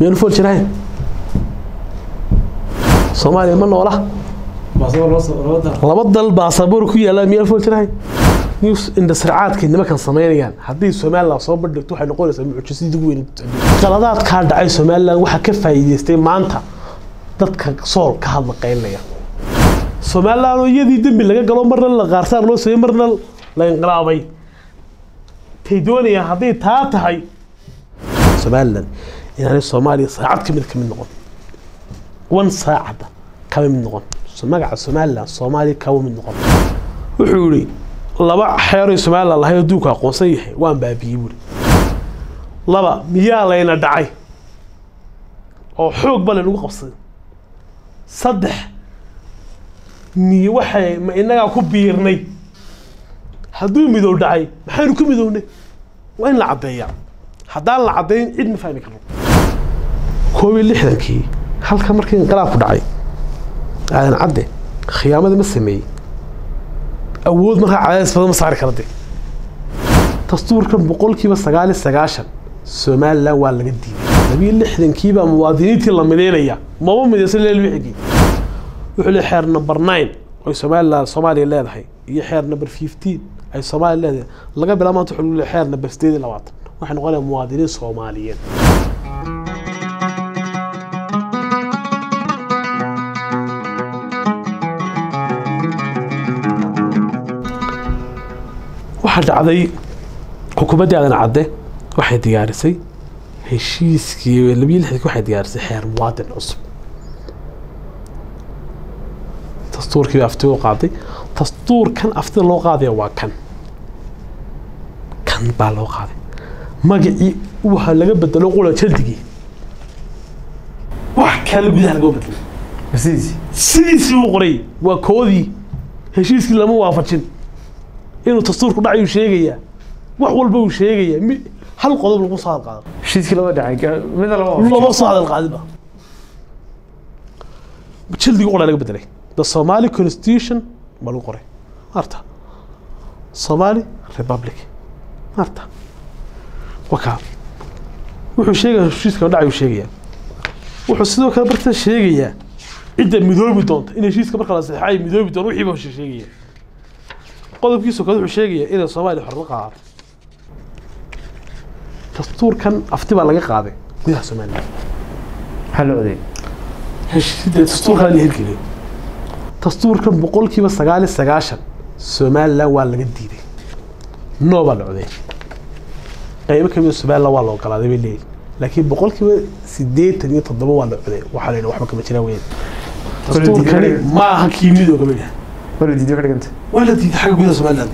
مين فول شراين صومالي من ولا لبضل باسبور كويا لا مين فول شراين نيوس إن سرعات كنا ما كان صميريان حدي سومالي صوب بدك waxay noqonaysaa mucjisad weyn qaladaad ka dhacay Soomaaliland waxa ka faa'iideystay maanta dadka sool ka hadla qeynaya Soomaaliland oo iyadii dambi laga galo marna la qaarsan loo sameeyay marna la inqiraabay tay doonaya hadii taa tahay Soomaaliland inaanay Soomaaliya saacad kamid noqon wan saacada kamid noqon magaca Soomaaliland Soomaaliya kamid noqon wuxuu yiri laba xeero Soomaaliland la hayo duuka aqoonsan yahay waan baabiyay buri laba miyaa layna dhacay oo xoog bal lagu qabsaday saddex ni waxay ma inaga ku biirnay haduu midow dhacay maxaynu ku midownay waa in la cadeeyaa hadaan la cadeyn cid ma fahmi karo koobi lixdankii halka markii inqilaab ku dhacay aan cadde khiyaamada ma sameeyay awood marka cadays badan ma saari kartay dastuurkan boqolkiiba 99 Soomaaliland waa laga diiday 60 ba muwaadiniintii la mideynaya ma midaysan leelwixigi wuxuu leeyahay xeer number 9 oo Soomaaliya leedahay iyo xeer number 15 ay Soomaaliya leedahay laga bilaabo maanta wuxuu leeyahay xeer number 28 waxay noqonayaan muwaadiniin Soomaaliyeed waxa dhacday xukuumadda aadan cadde waxay diyaarisay heshiiskii 2006 waxay diyaarisay xeer muwaadin cusub dastuurkii aftii qaaday dastuurkan aftii loo qaaday waa kan baa loo qaaday magacii waxa laga bedelo qolo jildigii wax kale gudaha laga bedelo sidii uu qoray waa koodii heshiiskii lama waafajin inuu dastuurku dhacayo sheegaya wax walba uu sheegaya hal qodob lagu soo qaado heshiiskii laba dhacay mid laba soo hadal qaadiba jildiga qolo laga bedelay the Somali Constitution ma lagu qoray marta Somali Republic marta waka wuxuu sheegay heshiiska dhacayo sheegaya wuxuu sidoo kale barta sheegaya cidda midoobi doonta in heshiiska marka la saxay midoobi doon wixii buu sheegaya qodobkiisu kale wuxuu sheegaya in Soomaaliya xor la qaado dastuurkan afti baa laga qaaday gudaha Soomaaliya hal oday heshiiska dastuurka la hirgeliyay dastuurkan boqolkiiba 99 Soomaaliland waa laga diiday nooba la oday qayb ka mid Soomaaliland waa loo galaaday leey laakiin boqolkiiba 87 waa la oday waxa la yiraahdo waxba kama jiraan weyn dastuurkani ma aha kiimido gabadha wala diiday ka dhiganta wala diiday xaq gudaha Soomaaliland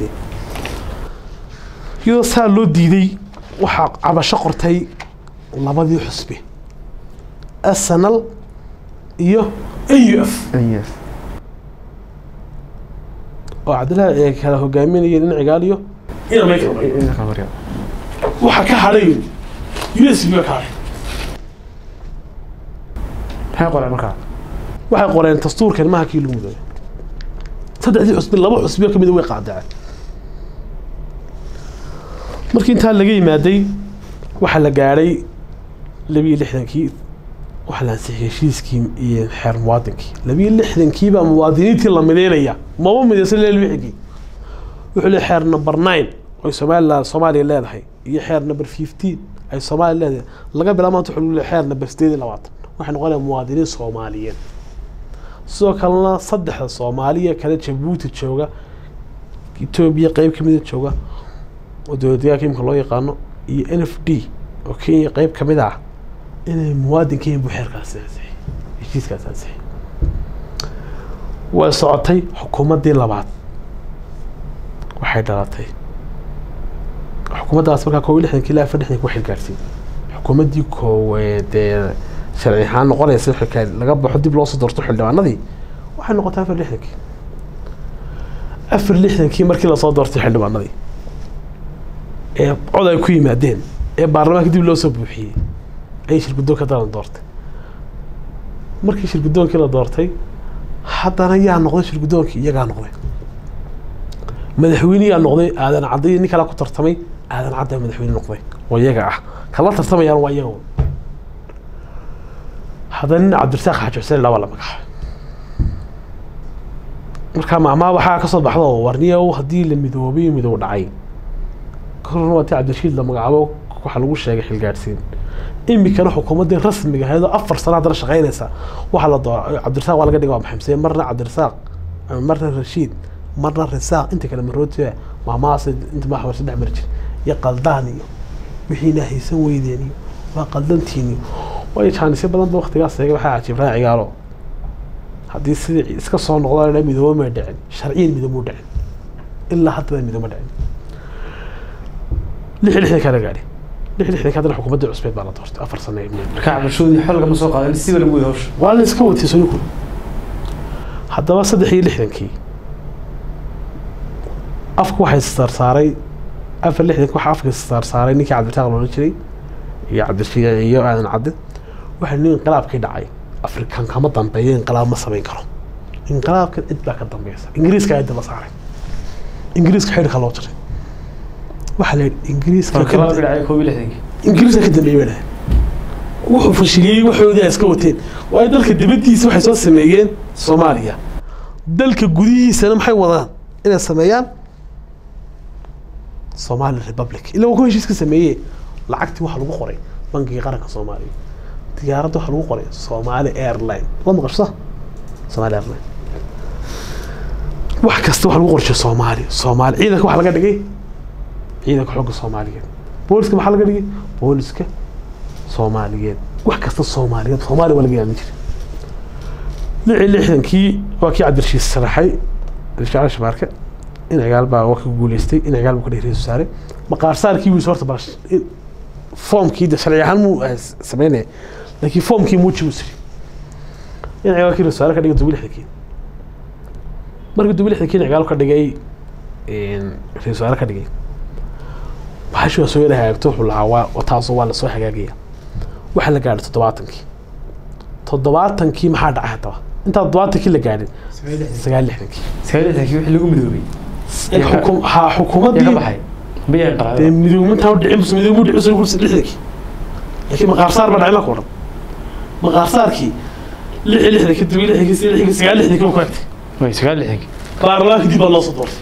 iyo saa loo diiday waxa cabasho qortay labadii xusbi SNL iyo AUF oo cadalaha kala hogaaminayeen in cigaaliyo ina ma kala waxa ka haray USB ka haray waxay qoreen dastuurkan ma hakii lagu muday saddexdii xusbi laba xusbi ka mid way qaadaceen markii inta laga yimaaday waxa la gaaray 2006 waxa la ansixiyay heshiiskii iyo xeer muwaadinkii 2006 ba muwaadiniintii la mideynaya ma midaysan leelwixigi wuxuu leeyahay xeer number 9 oo Soomaaliya leedahay iyo xeer number 15 ay Soomaaliya leedahay laga bilaabo maanta wuxuu leeyahay xeer number 28 waxay noqonayaan muwaadiniin Soomaaliyeed sidoo kalena saddexda Soomaaliya kala Djibouti jooga Itoobiya qayb kamid ah jooga oo dowladda kiimka loo yaqaano iyo NFD oo Kenya qayb kamid ah inay muwaadiniin bu xeerkaas saxay heshiiskaas saxay waa socotay xukuumaddii labaad waxay dhalatay xukuumaddaas markaa 16 ilaa 40 ku xilgaartay xukuumaddii koowaad sharci ahaan noqonaysa xilka laga baxo dib loo soo doorto xildhibaanadii waxay noqotay 40 markii la soo doortay xildhibaanadii ee cod ay ku yimaadeen ee baarlamaanka dib loo soo buuxiyay ay shirguddoonka dalan doortay markii shirguddoonkii la doortay haddana yaa noqday shirguddoonkii iyagaa noqday madaxweyne yaa noqday aadan cadday nin kala ku tartamay aadan cadday madaxweyne noqday oo iyaga ah kala tartamayaan waa iyaga haddana cabdirasaaq xaaji xuseen laba la magacaabay markaa macmaa waxaa ka soo baxdo warniyow haddii la midoobay midoob dhacay korna waa tii cabdirashiid la magacaabo waxaa lagu sheegay xilgaadhsiin imikana xukuumaddii rasmiga ahayd oo 4 sano haddana shaqaynaysa waxaa la dooray cabdirasaaq waa laga dhigay waa maxamsee marna cabdirasaaq marna rashiid marna risaaq inta kale marootiya macmahaas inta maxwar saddex mar jir iyo qaldaan iyo wixiina haysan weydeen iyo waa qaldantiin iyo way jaanisyo badan ba waqtigaas eega waxaa cajiib raacigaalo haddii sidii iska soo noqdaan midoobo ma dhicin sharciyan midoobo dhicin ilaa hadda midoobo dhicin lixdan kala gaadhay lixdan kadana xukuumadda cusbeed baa la doortay 4 sano ee marka cabashoodii xol lagama soo qaadan si lagu wada hawsha waa la iska watay soo ku haddaba 63kii afku waxay saaray 64 waxa afka saaray ninkii cabdirasaaq loo jiray iyo cabdirashiid iyo aadan cadde waxa nin inqilaabkii dhacay afrikaan kama dambeeyo inqilaab ma sameyn karo inqilaabka cid baa ka dambeeysa ingiriiska ay daba saaray ingiriiska xidhka loo jiray waxa la ingiriiska ka dhacay 62 ingiriiska ka dambeeyay wuxuu fashiliyay waxoodii iska wateen waa dalka dibadiisa waxay soo sameeyeen Soomaaliya dalka gudihiisana maxay wadaan inay sameeyaan Somali Republic ilaa uu heshiis ka sameeyay lacagtii waxa lagu qoray bangiga qaranka Soomaaliya diyaaradda waxa lagu qoray Somali Airline waa maqasha Somali Airline wax kasta waxa lagu qorshay Soomaali ciidanka waxa laga dhigay ciidanka xogga Soomaaliyeed booliska waxa laga dhigay booliska Soomaaliyeed wax kasta Soomaaliyeed Soomaali wala gaar jiray lixdankii waa kii cabdirashiid saraxay rishaal shabaarka in ciyaal baa wax ku guuleystay in ciyaal ku dhiiriyay saare maqaarsaarkii uu sorta barash foomkii da sharci ahaan muu sameeyay laakiin foomkii muu jibusay in ciyaal saare ka dhigay dubilixdii markii dubilixdii ciyaal ka dhigay saare ka dhigay waxaa soo yaraagto wuxuu lahaa taasoo waa la soo hagaagaya waxa la gaadhay 70kii maxaa dhacay hadaba inta 70kii la gaadhay 69kii wixii lagu midoobay xukuumaddii baxay biyay qaaday midowminta u dhicin midowmu dhicin ku 60kii laakiin maqaarsaar ba dhacay la koran maqaarsaarkii 60kii 69kii ku kaagtay way 69kii baarlamaanka dib loo soo doortay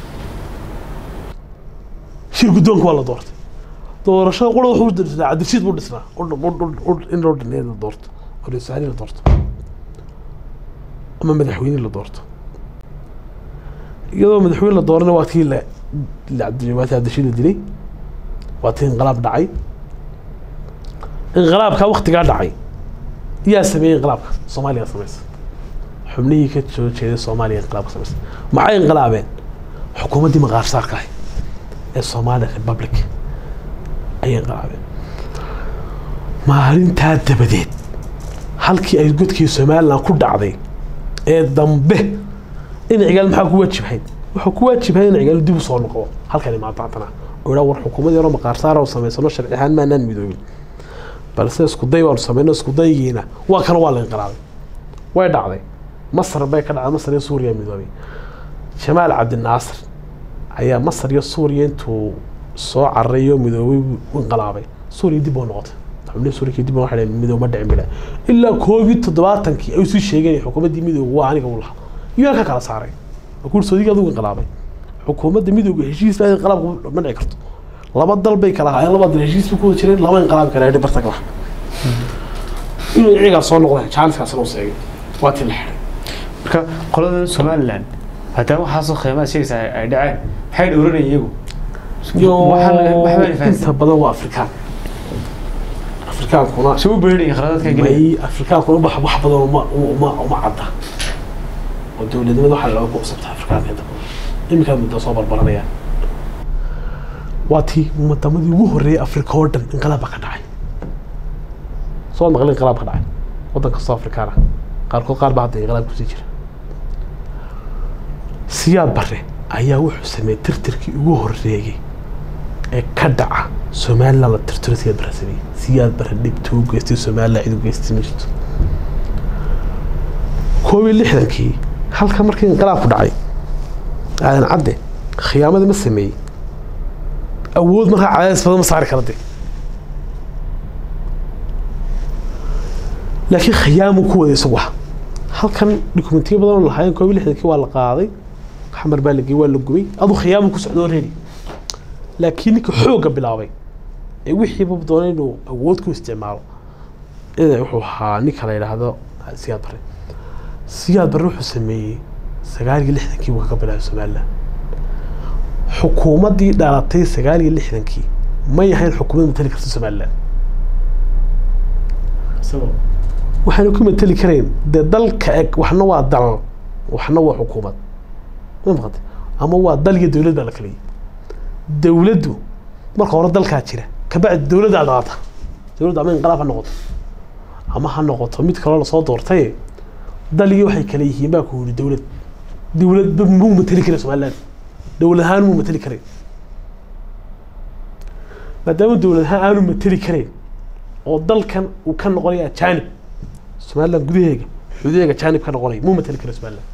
shir guddoonka waa la doortay doorashada qolo wuxuu dhisnaa cabdirashiid buu dhisnaa in loo dhineeyo doorto raiisul la doorto ama madaxweyne la doorto iyadoo madaxweyne la doorana waa tii la cabdirashiid la dilay waa tii inqilaab dhacay inqilaabka waqtigaa dhacay yaa sameeyey inqilaabka Soomaaliya sameeyay xubnihii ka soo jeeday Soomaaliya inqilaabka sameeyay maxay inqilaabeen xukuumaddii maqaarsaarka ah ee Somali Republic ay inqilaabeen maalintaa dabadeed halkii ay godkii Soomaaliland ku dhacday ee dambe in ciyaal maxaa ku waajibay wuxuu ku waajibay in ciyaal dib u soo noqdo halkan ma taantana oo war xukuumadda yaro maqaarsaar oo sameeyay sharci ahaan ma naan midoobin balse isku day waan sameeyay isku daygiina waa kan waa la inqilaabay way dhacday Masar bay ka dhacday Masar iyo Suuriya midoobay Jamaal Cabdi Naasir ayaa Masar iyo Suuriya intuu soo carayo midoobay inqilaabay Suuriya dib u noqotay xubnihi Suuriya dib u xidhay midooba dhicin bila ilaa 70kii ay soo sheegeen xukuumaddii midooba waa aniga u lahaa iyo ka kala saaray ku Suudiga uu inqilaabay xukuumadda midooba heshiis ay inqilaab ma dhici karto laba dal bay kala hayeen laba dal heshiis ku jireen laba inqilaab kale ay barta kala inuu iyaga soo noqday chance-kaas loo seegay waa tii la xidhay marka qolada Somaliland haddana waxaa soo qiimaha sheegaysa ay dhaceen waxay dhowranayeen iyagu inta badan waa Afrikaan kuna soo beeray kharaadka galay Afrikaan kuna wax badan uma cadda oo dawladnimada waxa lagu qoobsatay Afrikaanka inta badan imika muddo soo barbaranaya waati madamadii ugu horeeyay Afrika oo dhan inqilaab ka dhacay soo maqlay inqilaab ka dhacay wadanka South Africa qaar baa hadda inqilaab ku sii jira Siyaad Barre ayaa wuxuu sameeyay tirtirkii ugu horeeyay ee ka dhaca Soomaaliland la tirtiray Siyaad Barre dhibtu geystay Soomaaliland cid u geystay jirto 60kii halka markii inqilaab ku dhacay aadan cadde khiyaamada ma sameeyay awood marka cadays badan ma saari kartay laakiin khiyaamu ku wada isagu halkan dokumentiyo badan oo lahayn 16kii waa la qaaday xamar baa la geeyay waa la gubay adu khiyaamu ku socdo reeri laakiin ninka xooga bilaabay ee wixii bab doonay inuu awood ku isticmaalo إذا وحوها نيكلا إلى هذا سياد بري سمي سجاري اللي إحنا كي وقبلها سمعنا حكومة دي دارتي سجاري اللي إحنا كي ما يهين الحكومة متلك سمعنا سبب وحنا كم متلك كريم ده دل كأك وحنا وضل وحنا وحكومة ما بغد أما هو دل يدولة بالك لي دولته ما قرر دل كاتشرة كبعد الدولة على عطها دولة عمين قلافة النقطة أما هالنقطة ميت كلا صوت ورتاي ده اللي يوحي كليه باكو دولة مو متلك رسم الله دولة هان مو متلك رين ما دام الدولة هان مو متلك رين وضل كان وكان قرية جانب اسم الله جديها جانب كان قرية مو متلك رسم الله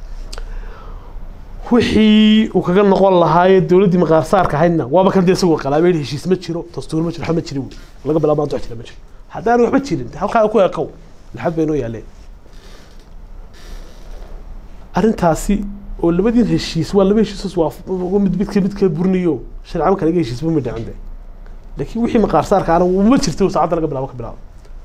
وحي وكان نقول الله هاي الدولة دي مغار صار كهينا وما كان يسوق قلابين هشي سمتشرو تستور متشرو حمد شرو ولا قبل ما تحكي متشرو حتى أنا وحبت شيء هل خا أكو أكو لحد بينه يعلي أرنت هاسي ولا بدين هالشيء ولا بيش سواف ومد بيت برنيو شرع عمك لقي شيء اسمه مدة عنده لكن وحي مقار صار كأنا وما شرته ساعات قبل ما قبل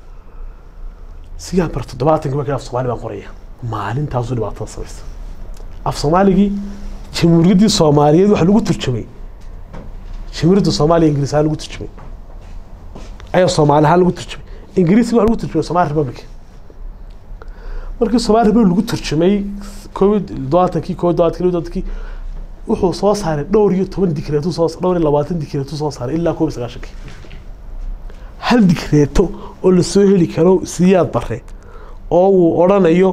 سيان برت دباتك ما كان في صومالي بقرية ما لين تازو دبات الصويس في صومالي شمرد الصومالية وحلو ترجمي شمرد الصومالي إنجليزي حلو ترجمي أي الصومال هل ترجمي إنجليزي ولا ترجمي الصومال ريبابليك مركز الصومال ريبابليك ترجمي كود دواتكي كود دواتكي وحو صوص هذا دوري 8 ديكريتو صوص دوري 20 ديكريتو صوص هذا إلا كوب سقاشك هل ديكريتو ولا سوهلي كانوا سياد بري أو أرانا يو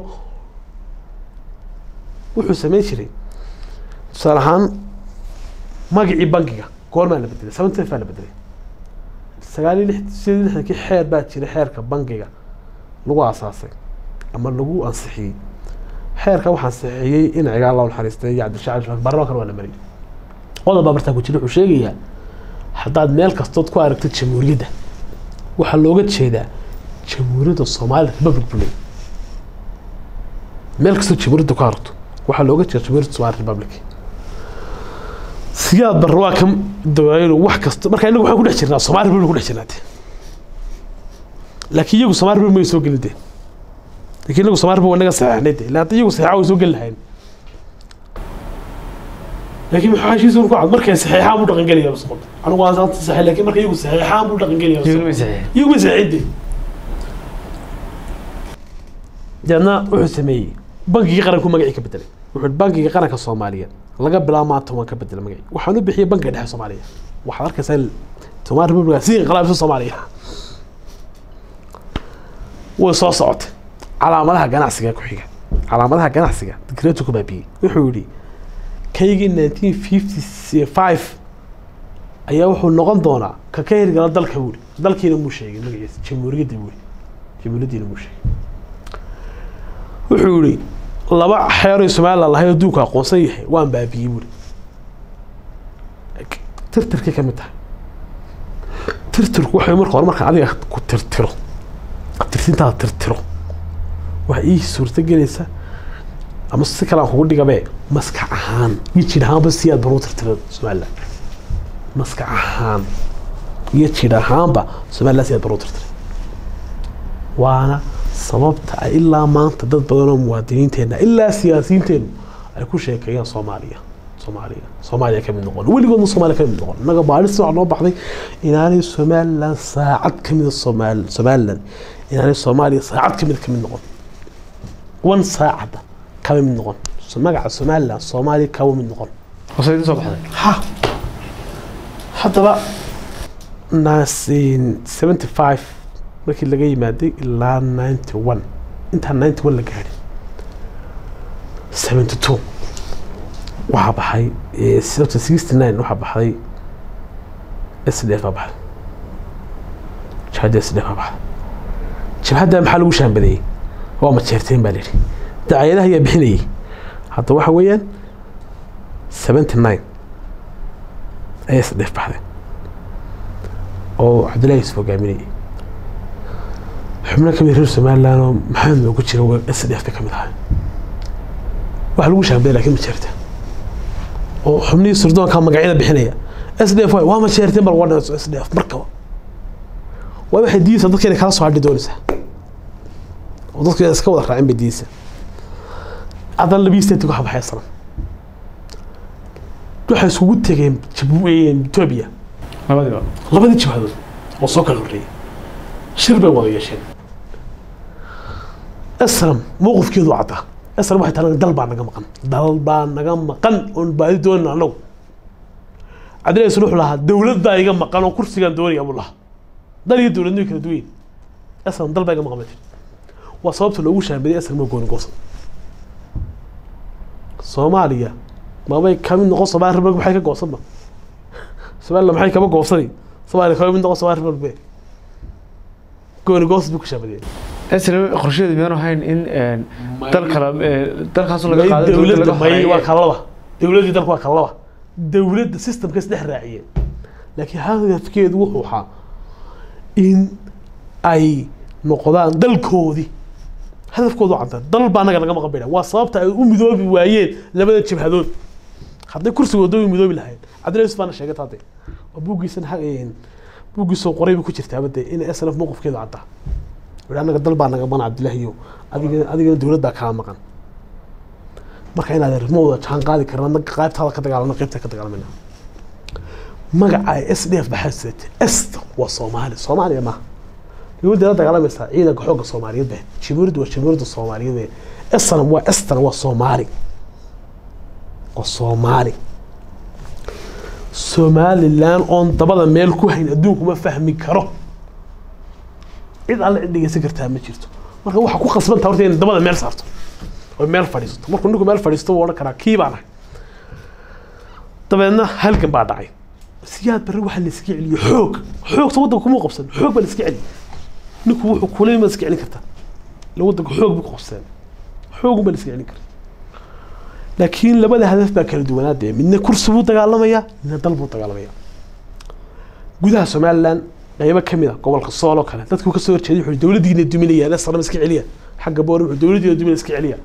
وحو سمين شري صراحة ما قعي بنكيكا كور ما لبدري 7 فعلا بدري سجالي لحد كي حير باتشي حير كبنكيجا لغو أساسي أما لغو أنصحي حير كوحن صحيي إن عقال الله الحريستي عبد الشعب برا كانوا ولا مري والله بابرتك وتشيل وشيء حداد مالك استود كو أركت شمولية ده وحلوجت شيء ده شمولية الصومال بابل بلي مالك استود شمولية كارت وحلوجت شمولية الصومال ريبابليك سياد برواكم دوائر وحكست marka inagu waxaan ku dhex jirnaa Soomaali buu ku dhex jirnaa laakiin iyagu Soomaali buu ma soo gelideen laakiin inagu Soomaali buu wanaga saxnayde laakiin iyagu saxaa soo gal lahayn laakiin waxa heshiis uu ku cad markay saxiixaan buu dhaqan galiyaa Soomaali anigu waan saxiix laakiin markay iyagu saxiixaan buu dhaqan galiyaa iyagu ma saxiixde jana wuxuu sameeyay bankiga qaranku magaci ka bedelay wuxuu bankiga qaranka Soomaaliyeed laga bilaabo maanta waan ka bedelay magacii waxaan u bixiyay bankiga dhexe Soomaaliya waxa arkaysaa Soomaali Republic si qalaab Soomaaliya way soo socotay calaamadaha ganacsiga ku xiga calaamadaha ganacsiga digreeto ku baabiyay wuxuu yiri kaygii 1955 ayaa wuxuu noqon doonaa ka hirgala dalka wuri dalkiina muu sheegay magaciisa jamhuuriyadda wuri jamhuuriyadda muu sheegay wuxuu yiri laba xeer Soomaaliland lahayd adduunka aqoonsan yahay waan baabiyay wuri tirtirka ka mid ah tirtirku waxay marka adiga ku tirtiro tirtinta tirtiro waxa ii suurta gelaysa ama si kala ugu dhigabe maskax ahaan yijiraan ba si aad baro tirtiro Soomaaliland maskax ahaan yijiraan ba Soomaaliland si aad baro tirtiro waana sababta ilaa maanta dad badan oo muwaadiniinteena ilaa siyaasiyiinteena ay ku sheekayaan Soomaaliya ka mid noqon weligood Soomaaliya ka mid noqon naga baaris wax noo baxday inaanay Soomaaliland saacad ka mid Soomaaliland inaanay Soomaaliya saacad ka mid noqon wan saacada ka mid noqon magaca Soomaaliland Soomaaliya ka mid noqon وصلت soo baxday ha hadaba 1975 markii laga yimaaday ilaa 91 inta 91 la gaaray 72 waxa baxay 69 waxa baxay SDF baxay jihad SDF baxay jihada maxaa lagu shaambaday waa ma jeerteen baa leeyahay daayadaha ayaa bixinayay hadda waxa weeyaan 79 SDF baxay oo Cabdullaahi Yusuf hogaaminayay xubno ka mid reer Somaliland oo maxamed ugu jira SDF ka mid ahaa waxa lagu shaabay laakiin ma jirta oo xubnihii sirdoonka magacyada bixinaya SDF waa ma jirta bal wadada SDF markaba waa waxay diisa dadka inay kala soo hadhi doonaysaa oo dadka iska wada raacin badiisa adan labiisteed ku xabaxay sanan waxay isugu tageen Ethiopia labadii jabhadood oo soo kala horeeyay shir bay wada yeesheen aslam mowqifkeedu cadda aslam waxay tahay dal baa naga maqan oo baadi doonana anagu cadreys wuxuu lahaa dawladda iga maqan oo kursigan doonaya buu lahaa dal iyo dawladnimo kala duwan aslam dal baa iga maqan waa sababta loogu shaabay aslam oo gooni goosan Soomaaliya ma bay kamid noqon Soomaaliya maxay ka goosanba Soomaaliya maxay kaba goosanay Soomaaliya kamid noqon Soomaaliya gooni goos buu ku shaabay asal qorsheedu miyaan ahayn in dal kala dalkaas laga qaado dawladda may waa kalaba dawladda dalku waa kalaba dawladda systemka saddex raaciyay laakiin hadafkeedu wuxuu ahaa in ay noqdaan dalkoodii hadafkoodu cadda dal baa naga maqan bayda waa sababta ay u midoobi waayeen labada jabhadood hadday kursigooda u midoobi lahayn Cabdilaahi Yusuf baan sheegay taade oo buugiisan buugiisu qoray ku jirtaa bade in SLF mowqifkeedu cadda walaanaga dal baa naga maqan Cabdilaahi iyo adiga dawladda ka maqan marka inaad remote jaan qaadi karnaa qaybtada ka dagaalamna qaybta ka dagaalamna magaca SDF baxasat est waa Soomaaliya ma dawladda dagaalameysa ciidanka xoogga Soomaaliyeed Jamhuuriyadda Soomaaliyeed aslan waa Soomaali Somaliland on dabada meel ku hayn adduunku ma fahmi karo cid alla dhigaysan kartaa ma jirto marka waxa ku khasbantaa horta in dabada meel saarto oo meel fadhiisto markuu ninku meel fadhiisto wuu oran karaa kii baan ahay dabeedna halkan baa dhacay siyaad bari waxa la iska celiyo xoogta waddanka kuma qabsan xoog baa la iska celiyo ninku wuxuu kulay ma iska celin kartaa la waddanka xoog buu qabsan xoog baa la iska celin kartaa laakiin labada hadaf baa kala duwanaadee midna kursi buu dagaalamaya midna dal buu dagaalamaya gudaha Somaliland qaybo kamid ah gobolka Sool oo kale dadku ka soo horjeeday wuxuu dawladdiina duminayaan asran iska celiya xagga boor wuxuu dawladdiina duminayaan iska celiya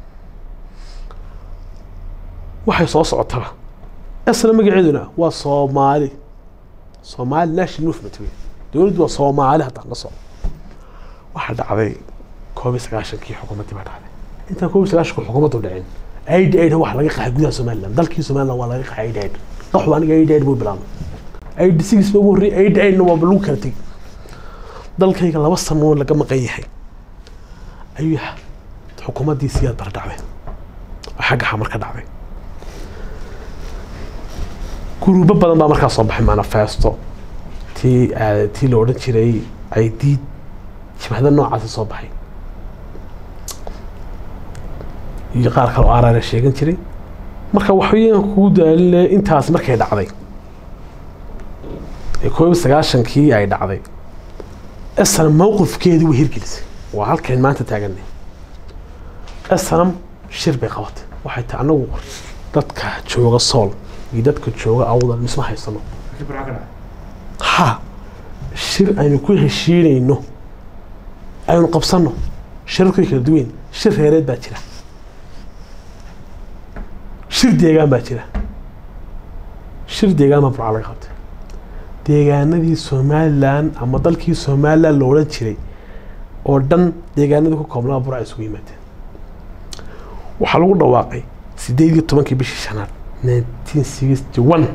waxay soo socotaa aslan magaceeduna waa Somali National Movement dawladdu waa Soomaali hadda la soo waxa dhacday 19 xukuumadii baa dhacday inta 19 xukuumaddu dhaceen أيد واحد لقى قاعد جودها سومالان دل كي سومالان والله لقى أيد قحوا أنا أيد بو بلام أيد سيجس بوري أيد نوع بلو كرتي دل كي كلا وصل نور لقى مقيحي أيوه الحكومة دي سياد بردعوه حاجة حمر كدعوه كروب بدل ما مركز صباح معنا فاستو تي لورد شري عيدي شبه هذا النوع عاد صباحي يقال كلو عارض الشيء كنتري مركب وحيين كود أنت هاس مركب دعضي يكون بسجاشن كي عيد دعضي السلام موقف كيدي وهير جلس وهالكين ما أنت تعجني السلام شرب قوات واحد تعنو دتك تشوق الصول يدتك تشوق أوضل مسمح يصنع ها شر أن يكون هالشيء إنه أي قبصنه شركة كدوين شر هيرد باتشرة شر ديجان باتشرة شر ديجان ما برا على خط ديجان دي سومالان أما ضلكي سومالان لورد شري أردن ديجان دي كملا برا يسوي مت وحلو الواقع سيدي طبعا كي بيش سنة 1961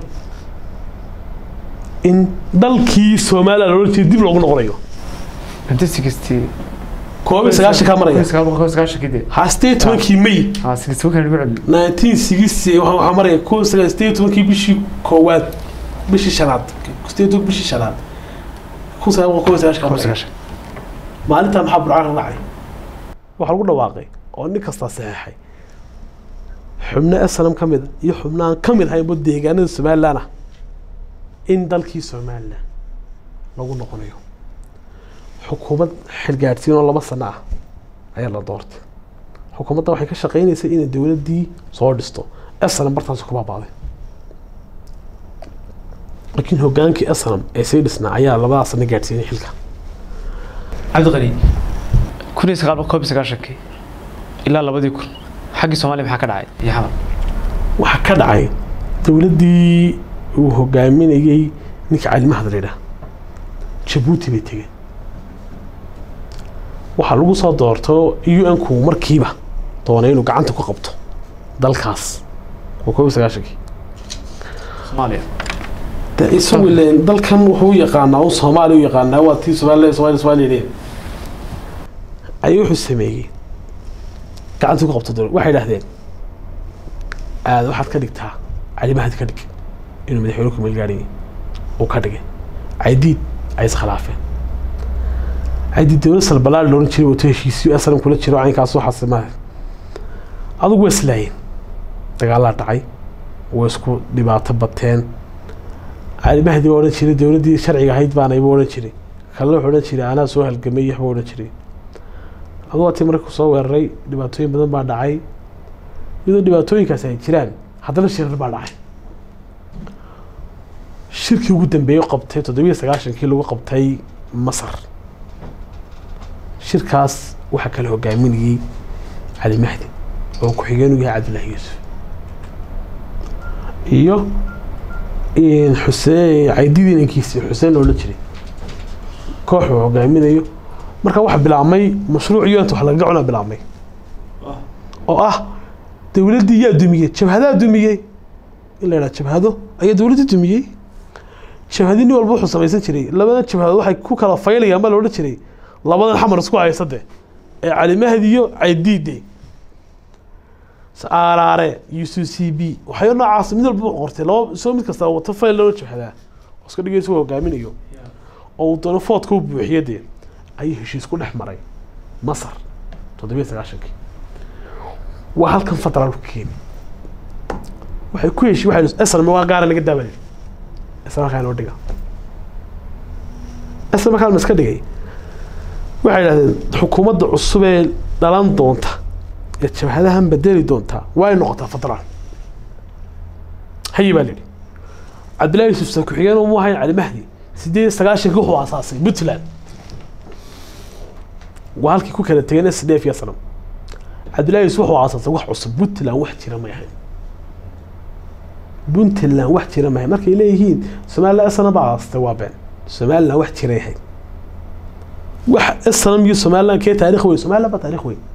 إن ضلكي سومالان لورد شري دي بلغنا قريو 1960 كوبي سجاش كاميرا سجاش كده هاستيت وكي مي سجاش كان بيعمل 1960 وعمري كون سجاستيت وكي بيشي كوات بيشي شناد ستيت بيشي شناد كون سجاش كاميرا ما أنت محب العالم معي وحلو واقعي وأني كسر صحيح حمنا السلام كمل يحمنا كمل هاي بدي جانا سمال لنا إن دلكي سمال لنا لو نقوليه حكومة حلقاتين ولا بس أنا أيلا دورت حكومة طبعا كش شقيني سئين الدولة دي صوردستو أصلا برتها سكوبا بعض لكن هو كان كي أصلا سيدسنا عيال لا بس نقعد سين حلقة عبد الغني كوني سقال كوب سقاشك إلا الله بدي يكون حق الصومالي محك دعي يا حمد وحكى دعي دولدي وهو قايمين يجي نك على المحضر ده جيبوتي بيتجي waxaa lagu soo doorto UN-ku markiiba doonay inuu gacanta ku qabto dalkaas oo 19 Soomaaliya isagoo dalkan wuxuu yaqaanaa oo Soomaaliya u yaqaanaa waa tii Soomaaliya ayuu wuxuu sameeyay gacanta ku qabto dowlad waxay yiraahdeen waxaad ka dhigtaa calimaad ka dhig inuu madaxweynuhu ku meel gaariyay oo ka dhigay aydiid ay iskhilaafeen عيد الدولة البلاد لون تشري وتهشيسي أصلاً كل تشري عين كاسو حسماه هذا وسلاين تقال تعي ويسكو دبعت بطين على مهدي ولا تشري الدولة دي شرعي هيد بانا يبغى تشري خلوه ولا تشري أنا سوى الجميع ولا تشري هذا تمرك صور الري دبعتوين بدن بعد عي يدو دبعتوين كاسين تشران هذا الشيء بعد عي الشركة قدام بيو قبتي تدوير سجاشن كيلو قبتي مصر شركاس waxa kale hogaaminayay Ali Mahdi oo ku xigeen u yahay Cabdullaahi Yuusuf iyo Xuseen Caydiin inkiisi Xuseen oo la jiray koox hogaaminayo marka waxa bilaabmay mashruuc yoonta wax laga cunaa bilaabmay oo dawladii yaa dumiyay jabhada dumiyay ilaa jabhado ay dawladdu dumiyay jabhadini walba wuxuu samaysan jiray labada jabhado waxay ku kala faylayaan ma loo jiray labadan xamar isku haysade ee Ali Mahdi iyo Caydiide saarare UCCB waxay noocaas mid walba qortay laba soo mid kasta wata fayl loo jabhada iska dhigayso hogaaminayo oo uu foodka u buuxiyay ay heshiis ku dhex maray Masar 19 waa halkan federaalku keenay waxay ku heshiis waxay asal ma gaar laga dabalay asal waxaan oo dhiga asal ma kaalma iska dhigay waxay yiraahdeen xukuumadda cusub ee dhalan doonta ee jabhadahan bedeli doonta way noqotaa federaal hayba leeyahay Cabdullaahi Yuusuf ku xigeen oo wahay Ali Mahdi 19 wuxuu aasaasay Puntland waalkii ku kala tagay SDF ya sanam Cabdullaahi Yuusuf wuxuu aasaasay wax cusub Puntland wax jira ma yahay Puntland wax jira ma yahay markay leeyihiin Soomaaliya asana baastay waa been Soomaaliya wax jira yahay wax aslan iyo Soomaaliland ka taariikh weey Soomaaliland ba taariikh weey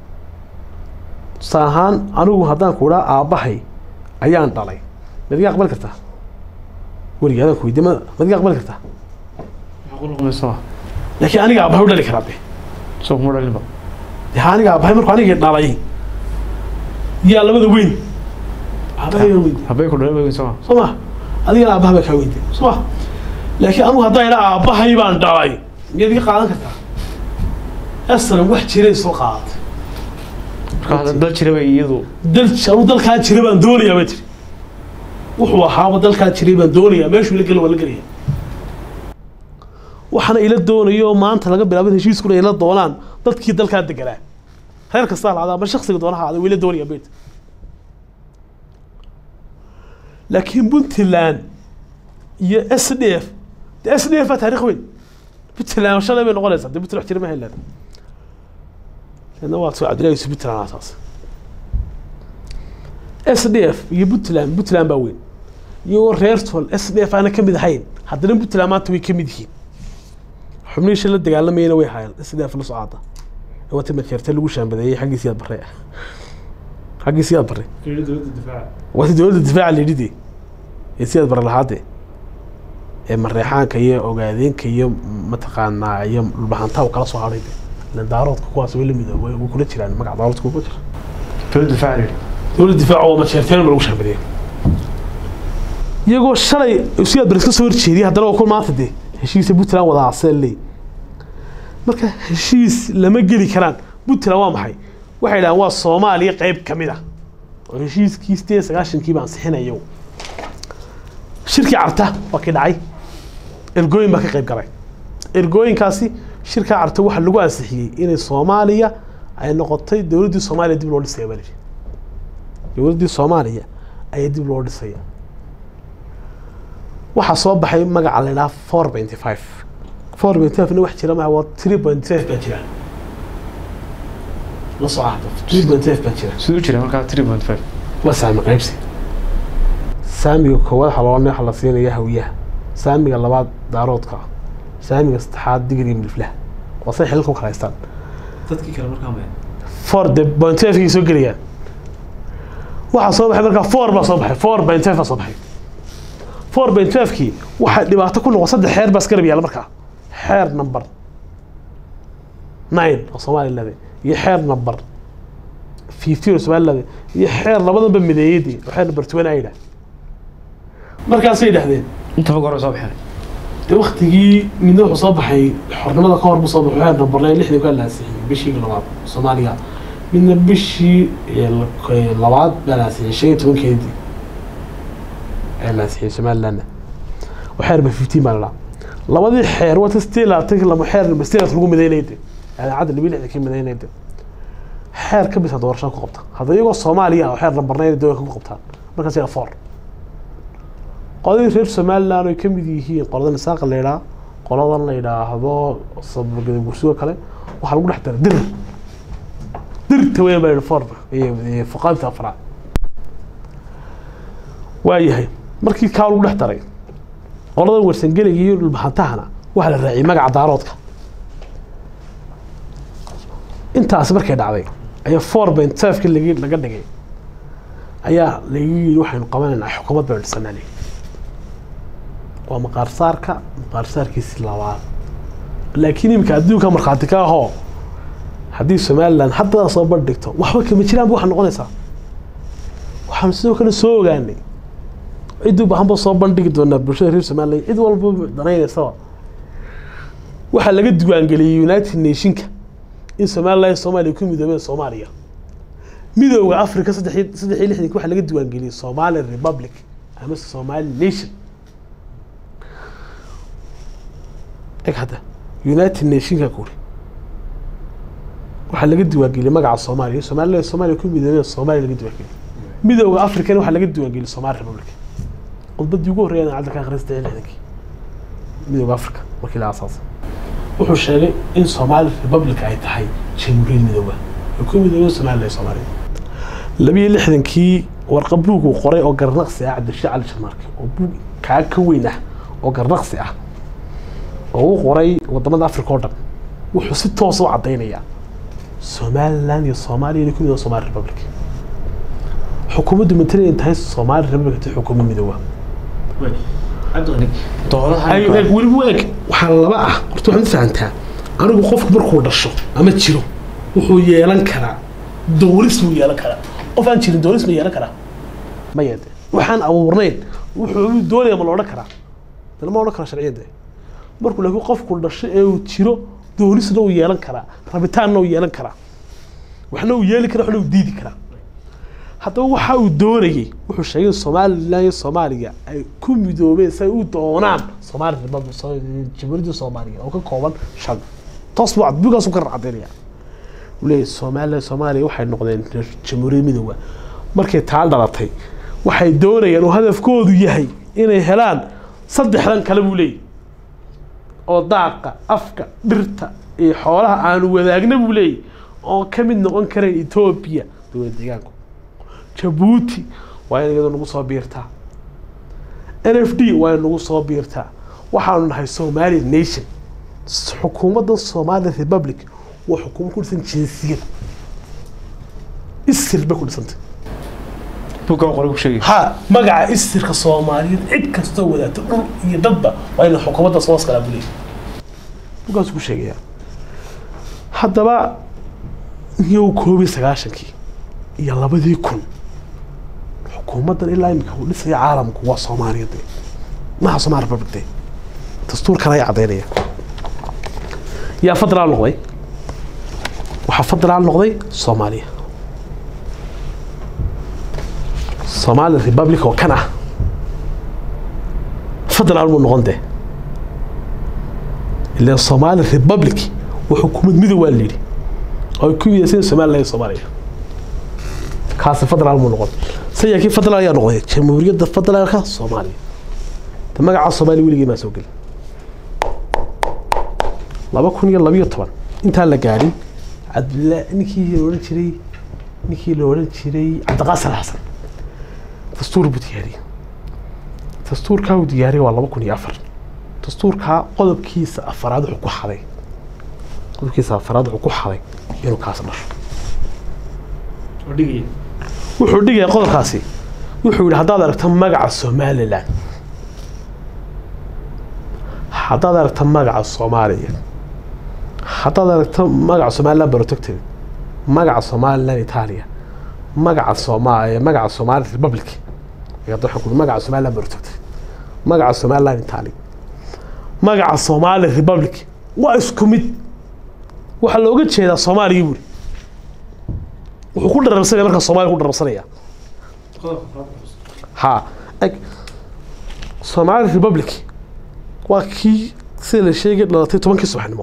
saahan anigu hadaan ku raa aabahay ayaan dhalay madiga aqbal kartaa wariyaada ku weydiima madiga aqbal kartaa aqul qomeyso laakiin aniga aabahay u dhali karaa be soo ma dhalin ba aniga aabahay markuu aniga dhalay yaa labada weyn aabahay ku dhalay soo ma adiga aabahay ka weydiin soo laakiin anigu hadaan ila aabahay baan dhalay يدي قاعدة كذا أصلاً واحد شيء سو قاعد هذا دل شربة يدو دل كان شربة دورية بتري وهو حامد دل كان شربة دورية ماشي ولا قريه وحنا إلى الدورية ما أنت لقى بلابد شيء يسكون إلى الدولان دل كي دل كان دقلاه خير كسال هذا بس شخص يقدر هذا وإلى الدورية بيت لكن بنتلان يا SDF تاريخ وين بتلا ما شاء الله بين غلط صدق بتروح ترمي هلا لأنه واقع عبد الله يوسف بتلا على أساس SDF بتلا باوين يوريرتول SDF أنا كم ذحين حتى لين بتلا ما توي كم ذحين حمني شل الدجال لما ينوي حيل SDF الصعادة هو تم كيرتل وشان بدأ حق سياد بري حق سياد بري دولة الدفاع دولة الدفاع اللي دي سياد بري لحاده مريحانka iyo ogaadeenka iyo mataqaanaa iyo baxanta oo kala soo haray la daaroodka kuwaas weli midoway oo kula jiraan magac daaroodka ku jira dowladda difaac oo ma sheerteen lagu shaqeeyay iyagoo shalay Siyaad Barre ka soo horjeediyay haddana oo maanta heshiis Puntland wada asalay marka heshiis lama geli karaan Puntland waa maxay waxay yiraahdeen waa Soomaaliya qayb kamid ah oo heshiiskii 19 baan sixinayo shirkii carta waa ka dhacay ergooyin ba ka qayb galay ergooyinkaasi shirka carta waxa lagu ansixiyay in Soomaaliya ay noqotay dawladda Soomaaliya dib loo dhisay bari dawladda Soomaaliya ay dib loo dhisay waxa soo baxay magaca la 4.5 4.5 wax jira ma waa 3.5 ka jira la soo ahdo 3.5 baa jira sidoo jira markaa 3.5 waa saami qaybsi saamiga koowaad waxa la siinayaa hawiyaha saamiga labaad daaroodka saamiga saddexaad digri milflah waa say xilku kala haystaan dadkii kale markaa ma 4.5 soo geliyaan waxa soo baxay markaa 4 baa soo baxay 4.5 soo baxay 4.5 kii waxa dhibaato ku noqon saddex xeer baa iska rabiyaa markaa xeer number 9 oo Soomaaliland iyo xeer number 15 oo Soomaaliland iyo xeer labadanba mideeyadii waxay number 20 ayda markaas ay dhahdeen inta ma goor soo baxay waqtigii midna wuxuu soo baxay xornimada ka hor buu soo baxay xeer number 9 lixdii ka laasixay bishii labaad Soomaaliya midna bishii labaad baa laasixay 15keedii laasixay Soomaaliland waxay 15 baa la labadii xeer wata still atig lama xeer bastiras lagu mideynayde عاد اللي بيلعب كي مدينة ده حير كبس هذا ورشان قبطة هذا يقول الصومالية أو حير نبرناه الدول قبطان ما كان سير فار قاضي ريف سمال لانه يكمل هي قرضنا الساق اللي لا قرضنا اللي لا هذا صب كده بوسوه كله وحلقوا نحتر در توين بين الفار هي فقامت أفرع وأيه مركي كانوا نحترين قرضنا ورسنجل يجير البحثنا وعلى الرعي ما قاعد عارضك intaas markay dhacday ayaa 4.5 kii laga dhigay ayaa la yiri waxaan qabanaynaa xukuumad baa dhisanay waa maqaarsaarkiisa labaad laakiin imka adduunka marxaati ka aho hadii Soomaaliland hadda soo bandhigto waxba kama jiraan waxa noqonaysaa waxaan sidoo kale soo ogaanay cid u baahan soo bandhigi doona bulshada reer Soomaaliland cid walba danaynaysa waxa laga diiwaan geliyay United Nations in Soomaaliya ku midoobay Soomaaliya midowga Afrika 3 waxa laga diiwaan geliyay Somali Republic ama Somali Nation hada United Nations ka kuri waxa laga diiwaan geliyay magaca Soomaaliya ku midoobay Soomaaliya laga diiwaan geliyay midowga Afrika waxa laga diiwaan geliyay Somali Republic qodbadii ugu horeeyay cadda ka akhriistay midowga Afrika markii la aasaasay wuxuu sheegay in Somali Republic ay tahay jamhuuriyad midowga ku midoobay Soomaaliya 62kii warqad buug uu qoray oo garnaqsi ah Cabdi Cali Shamarki oo buug ka weyn ah oo garnaqsi ah oo uu qoray wadamada Afrika oo dhan wuxuu si toos ah u cadeynaya Somaliland iyo Soomaaliya ku midoobay Somali Republic xukuumaddu matalayn tahay Somali Republic xukuumad midowga أيوة والوجه وحلا بقى قلت له أنت فهمتها أنا بخوف بركو دشوا أما تشيلو وهو يلان كلا دوريس مو يلان كلا وفان تشيل دوريس مو يلان كلا ما يد وحن أورنين وهو دوري ما لونا كلا ده ما لونا كلا شرعية ده بركو لقوا خوف كل دشة وتشيلو دوريس نو يلان كلا ربيتان نو يلان كلا وحنا ويالي كلا وحنا وديدي كلا حتى هو حاول دوري وحنا شيء Soomaaliya ay ku midoobeen say u doonaan Soomaali Republic jamhuuriyadda Soomaaliya oo ka kooban shan tasbuuc buugaas u ka raacdeynaya wali Soomaaliya waxay noqdeen jamhuuriyad midowga markay taal dhalatay waxay doonayeen oo hadafkoodu yahay inay helaan saddexdan kala buulay oo daaqa afka dhirta iyo xoolaha aan wadaagna buulay oo ka mid noqon kara Ethiopia dowladda deegaanka Djibouti waa in iyadoo lagu soo biirtaa NFD waa in lagu soo biirtaa waxaanu nahay Somali Nation xukuumadda Somali Republic waa xukuumad ku dhisan jinsiyad isirba ku dhisantay buuga qoray ku sheegay ha magaca isirka Soomaaliyeed cid kasta wadaagta dhul iyo dadba waa in xukuumadda soo kala bulay buugaas ku sheegaya haddaba iyo 1990kii iyo 2000 حكومتنا إلا يمكن لسه عالم قوة صومالية دي ما صومال ريبوبليك دي دستور كان يعطيني يا فضل على اللغوي وحفضل على اللغوي صومالية صومال ريبوبليك وكان فضل على اللغون ده اللي صومال ريبوبليك وحكومة مدوى اللي أو يكون يسين صومالية صومالية كاس فضل على اللغون سيأكيد فضل يا نقطة جمهورية فضل يا خا الصومالي تمجع الصومالي ولقي ما سوقل لا بكون يلا بيو طبعا انت هلا قاري عبد الله نكي لورن شري عبد القاسم الحسن دستور بودياري دستور كاو دياري والله ما كون يافر دستور كا قلب كيس أفراد حكو حري قلب كيس أفراد حكو حري ينو كاس نش وحديقي قلب كاسي وحول هذا رتم مجع الصومالي لا هذا رتم مجع الصومالي هذا رتم مجع الصومالي لا بروتكتيف مجع الصومالي لا إيطاليا مجع الصومالي ريبابليك يقدر يحكم مجع الصومالي لا بروتكتيف مجع الصومالي لا إيطاليا مجع الصومالي ريبابليك واسكميد وحلوقت شيء الصومالي يقول وكل الرسالة مركز الصومالي كل الرسالة ها الصومالي ريبابليك وكي سيل الشيء قد لطيت طبعا كيس وحنمو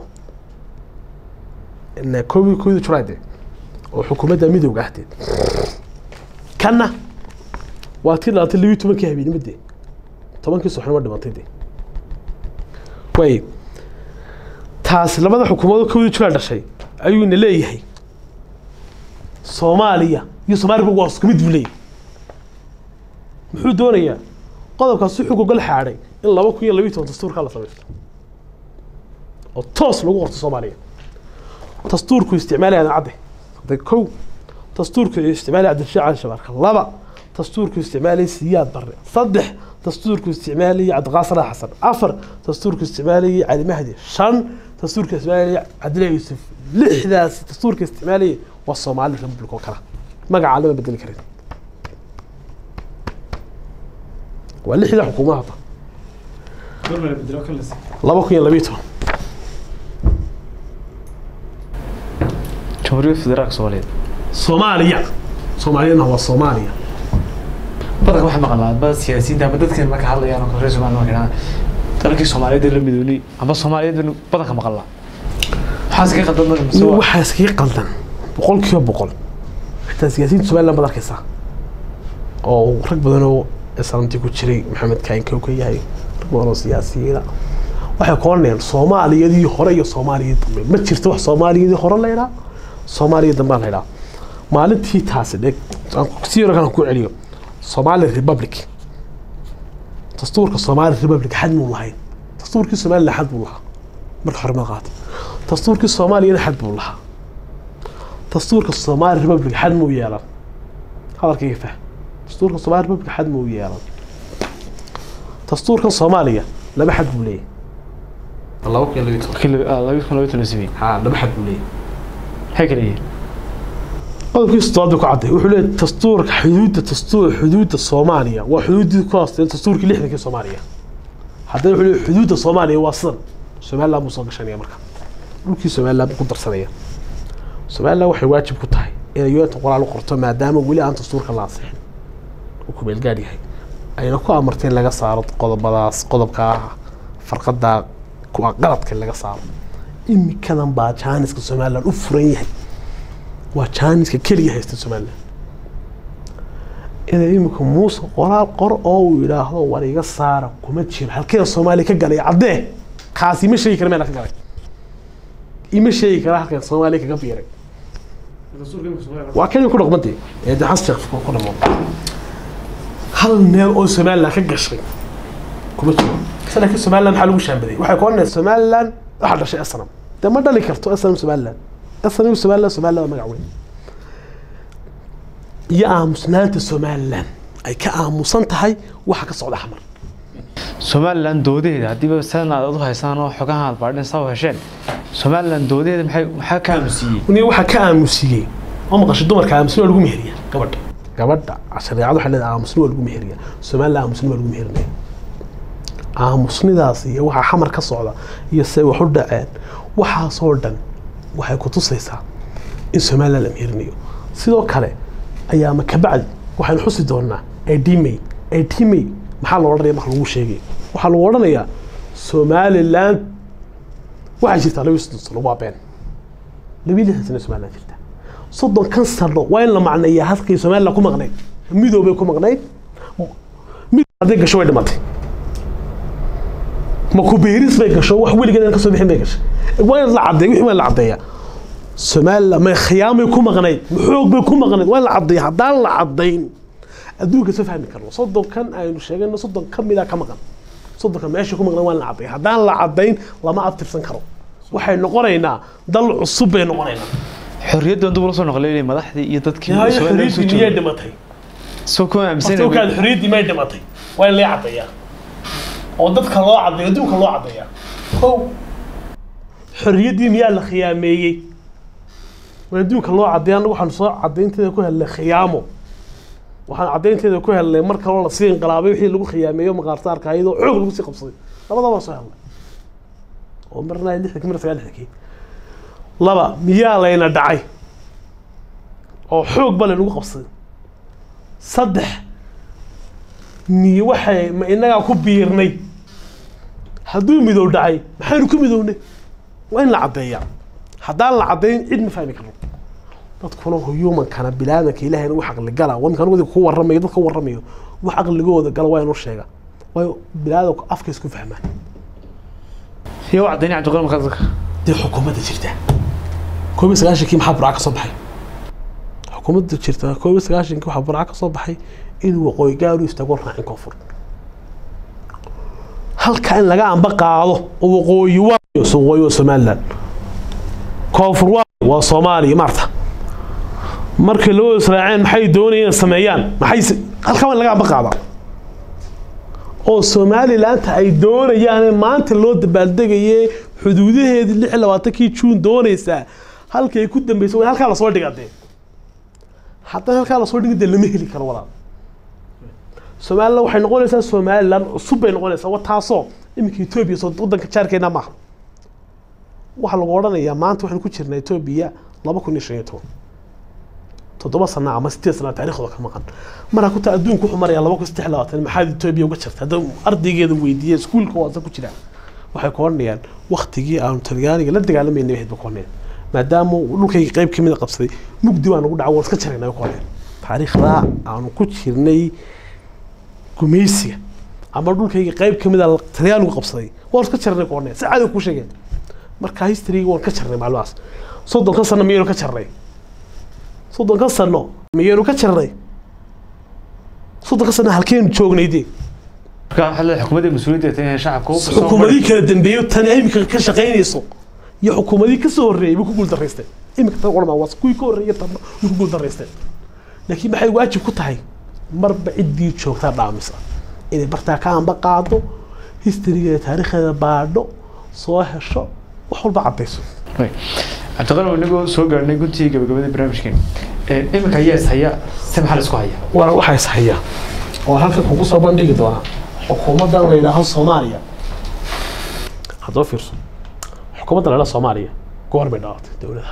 إن كوي ترايده وحكومة ميدو قاعدين كنا واتيلا اللي يوتيوب كهبين مدي طبعا كيس وحنمو ده منطقي كوي تاس لما ده حكومة كوي ترايده شيء أيون اللي هي صوماليا يصومالي بقواس كميد بلي محو دونيا قدر كان صحوك وقال حاري إلا بكون يلا بيتهم دستور خلاص صبيت التاس لو قرط صوماليا دستورك استعمالي هذا عده كو دستورك استعمالي عند الشعب الشبارك لبا دستورك استعمالي سياد بري صدح دستورك استعمالي عند غاصر حسن أفر دستورك استعمالي علي مهدي شن دستورك استعمالي عبد الله يوسف لحداث دستورك استعمالي والصومالي في المملكة وكذا ما قاعد على بدل كريم واللحدة حكومة هذا الله بكون يلا بيتهم جمهورية فدرالك صوماليا هو صوماليا بدك واحد مقالات بس سياسيين ده بدك كلمة كحلا يعني كرئيس ما كنا ترى كي صوماليا ده اللي بدوني أما صوماليا ده بدك مقالة حاسك قدرنا المسوى وحاسك قدرنا بقول كيف بقول حتى سياسيين صوماليا بدك كيسا أو ركبنا إسلامتي كوتشري محمد كاين كوكي هاي ركبنا سياسيين waxay koonayaan Soomaaliyadii hore iyo Soomaaliyadii ma jirto wax Soomaaliyadii hore la yiraahdo Soomaaliya dambe la yiraahdo maalintii taasi dhig aan si yar kan ku celiyo Somali Republic dastuurka Somali Republic xad muu lahayn dastuurkii Soomaaliya xad buu lahaa marka hore ma qaatay dastuurkii Soomaaliya xad buu lahaa dastuurka Somali Republic xad muu yeelan hadalkayga faham dastuurka Somali Republic xad muu yeelan dastuurka Soomaaliya laba xad buu leeyahay الله يكون لو يتنسبين ها ده بحد ليه هيك ليه هذا كيس صادق عادي وحلو دستور حدود الصومالية وحدود كاست دستور كل إحنا كصومالية حتى يحلو حدود الصومالية واصل سوماليا مصاب شانية مركب لوكي سوماليا بقدر سنية سوماليا وحي واجب كتاعي إذا يوت قرأ له قرطة ما دام ولا أنت دستور كلا صحيح وكم الجاري هاي أي نكو أمرتين لقى صارت قضب كا فرقة قلط كل صار إمي كذا بعد شانس كسوماليا الأفريني وشانس ككلي هيست سوماليا إذا إمكم موسى قرار أو إلى هذا وريق صار كمتشيل هالكذا الصومالي كجلي عده خاصي مش شيء كرمال كجلي مش شيء كراح كالصومالي كجبيرك وأكيد يكون رقمتي إذا حصل كل ما هل نيل أو سوماليا كجشري كمتشيل لكن سوماليلاند حلو شان بدي waxay koonay Soomaaliland waxa dhashay asnam dama dhali karto asnam Soomaaliland magac weyn ya aamusnaanta Soomaaliland ay ka aamusan tahay waxa ka socda xamar Soomaaliland doodeeda hadii sanad aad u haysan oo xogahan baadhin soo hesheen Soomaaliland doodeeda maxay ka aamusiyay waxa ka aamusiyay oo maqashay dumarka aamusan lagu meheriya gabadha shariicadu waxa la aamusan lagu meheriya Soomaaliland aamusan lagu meheriya aamusnidaas iyo waxa xamar ka socda iyo say wax u dhaceen waxa soo dhan waxay ku tusaysaa in Soomaaliland la meerinayo sidoo kale ayaa ma ka bacdi waxaan xusi doonaa ADMay maxaa loo odhanayaa wax lagu sheegay waxa lagu odhanayaa Somaliland waxa jirta lagu soo waa been labiilixdan Somaliland jirta soddon kan sano waa in la macneeyaa halkii Somaliland ku maqnay midoobay ku maqnay mid adeeg gasho way dhimatay ما كوبيريس بيكشوا وحولي كده نكسر بحين بيكش وين العدي وين العدية Soomaaliland ma khiyaamay ku maqnayd xoog bay ku maqnayd waa la caday hadaan la cadayn adduunka soo fahmi karno soddonkan aynu sheegayno soddon ka mid ah ka maqan soddonka meesha ku maqnaa waa la caday hadaan la cadayn lama abtirsan karo waxay noqonaynaa dal cusub bay noqonaynaa xorriyadda dib loo soo noqleeyay madaxdii iyo dadkii Soomaaliya dhimatay soo ku aaminsan soo kaad xorriyadii may dhimatay waa la cadeeyaa oo dadka loo cadeeyo adduunka loo cadeeyaa kow xorriyadii miyaa la khiyaameeyay adduunka loo cadeeyo anagu waxaan soo cadeynteeda ku helnay khiyaamo waxaan cadeynteeda ku helnay marka la sii inqilaabay wixii lagu khiyaameeyo maqaartaarka ayadoo xoog lagu sii qabsaday labadaba soo helnay oo marna 60 mar 90 laba miyaa layna dhacay oo xoog bale lagu qabsaday saddex ni waxay ma inaga ku biirnay hadduu midow dhacay maxaynu ku midownay waa in la cadeeyaa haddaan la cadeyn cid ma fahmi karno dadkuna human kana bilaadanka ilaahayna wax aqli gala waa kan wadi ku waramayo dadka waramayo wax aqligooda gala waa inuu sheega way bilaadanku afka isku fahmaan iyo wacdani Cabdi Qaadir Qadka dee xukuumadda jirta koob sagaashankii maxaa burca ka soo baxay xukuumadda jirta koob sagaashankii waxaa burca ka soo baxay in waqooyi gaar u istaago raacin koonfur halka in laga amba qaado oo waqooyi waa Soomaaliland koonfur waa Soomaaliya marta marka loo israaceen maxay doonayeen sameeyaan maxay halka laga amba qaado oo Soomaaliland ay doonayaan maanta loo dabaaldegayay xuduudaheedii 26 June doonaysa halka ay ku dambeysay halka la soo dhigay hatta halka la soo dhigay lama heli karo walaal Soomaaliland waxay noqonaysaa Soomaaliland cusub bay noqonaysaa waa taasoo imika Ethiopia soo wadanka jaarkeena ma waxa lagu oranayaa maanta waxaan ku jirnaa Ethiopia 2015 toddoba sano ama 8 sano taariikhda ka maqan mar ku taa adduunku wuxuu marayaa 2023 maxaa Ethiopia uga jirta dad ardaygeeda weydiiyay iskuulka waa ku jira waxay ku oranayaan waqtigii aan Talyaaniga la dagaalameynay waxay ku oranayaan maadaama dhulkay qayb ka mid qabsaday mugdi waan ugu dhaco iska jarnay ku oranayaan taariikhda aan ku jirnay gumaysiga ama dhulkay qayb ka mid ah Talyaanigu qabsaday waan iska jarnay ku oranayaan saacado ku sheegeen marka history waan ka jarnay macluumaas soddon ka sano miyaynu ka jarnay soddon ka sano miyaynu ka jarnay soddon ka sano halkeen joognaydii marka xalada xukuumadda mas'uuliyadda tan shacabku xukuumadii kala dambeeyo tan imika ka shaqeynayso iyo xukuumadii ka soo horeeyay ku guul dareystay imika tan qorma waa kuwii ka horeeyay tan ku guul dareystay laakiin maxay waajib ku tahay marba cidii joogta dhaamisa inay bartaa ka amba qaado historyga taariikhda baadho soo hesho wax walba cadayso Cabdi Qaadir wanagu soo gaarnay guntii gabagabada barnaamijkan imika yees haya samxal isku haya waa waxa is haya oo halka kugu soo bandhigi doona xukuumadda la yiraahdo Soomaaliya hadoo fiirso xukuumadda la yiraahdo Soomaaliya goor bay dhaatay dawladda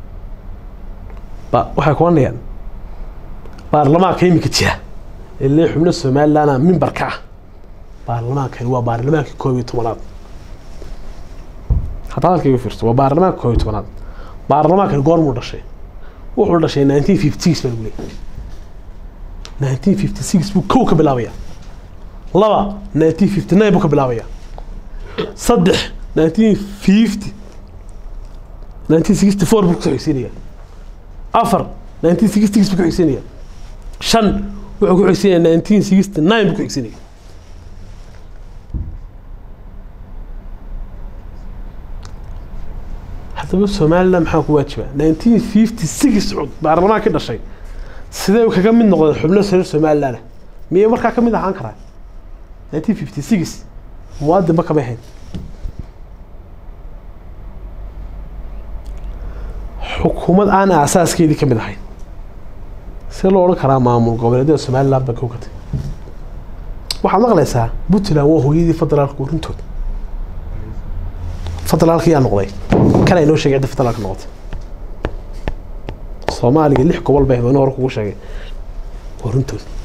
waxay ku wanayaan baarlamaanka imika jira ilaa xubno Soomaaliland memberka baarlamaanka waa baarlamaanka 12aad hadalkii fiirso waa baarlamaanka 12aad baarlamaanka goor mu dhashay wuxuu dhashay 1956 baa lagu leeyahay 1956 buu kow ka bilaabaya laba 1959 buu ka bilaabaya saddex 1950 1964 buu ku xigsiinaya afar 1966 buu ku xigsiinaya shan wuxuu ku xigsiinaya 1969 buu ku xigsiinaya hadaba Soomaaliland maxaa ku waajiba 1956 cud baarlamaanka ka dhashay sidee uu kaga mid noqday xubno Soomaaliland miyay markaa ka mid ahaan karaa 1956 muwaadin ba ka baxay xukuumad aan asaaskeedii ka mid ahayn si loo oran karaa maamul goboleedyada Soomaaliland ba ka gatay waxaad maqlaysaa Puntland waa hooyadii federaalka runtood federaalka yaa noqday kana inoo sheegay federaalka noqotay Soomaaliga 6 gobol bay hore kugu sheegay runtood